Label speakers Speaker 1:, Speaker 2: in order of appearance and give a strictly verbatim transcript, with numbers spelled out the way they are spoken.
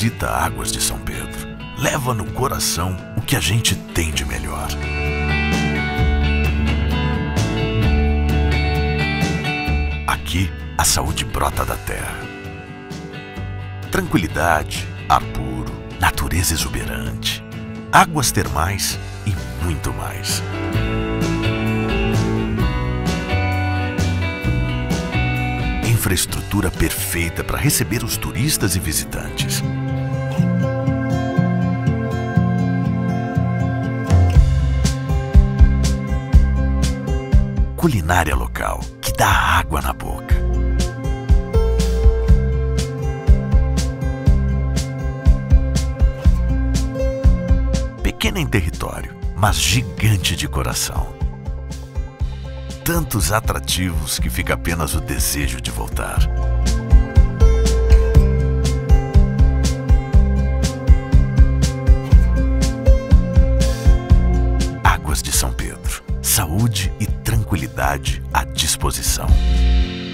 Speaker 1: visita Águas de São Pedro. Leva no coração o que a gente tem de melhor. Aqui, a saúde brota da terra. Tranquilidade, ar puro, natureza exuberante, águas termais e muito mais. Infraestrutura perfeita para receber os turistas e visitantes. Culinária local, que dá água na boca. Pequena em território, mas gigante de coração. Tantos atrativos que fica apenas o desejo de voltar. Águas de São Pedro. Saúde e tranquilidade à disposição.